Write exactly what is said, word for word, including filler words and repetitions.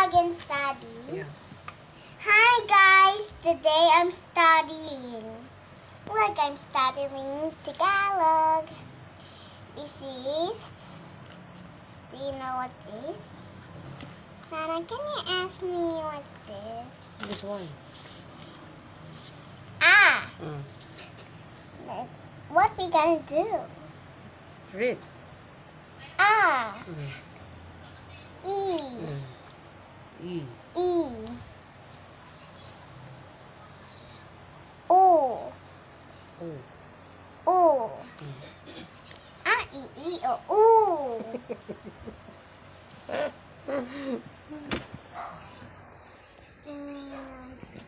again study. Yeah. Hi guys, today I'm studying. Look, I'm studying Tagalog. This is, do you know what this? Nana, can you ask me what's this? This one. Ah! Mm. What we gonna do? Read. Ah! Mm. E. Mm. E. E. O. O. O. Mm. Ah, E, E, O, O. And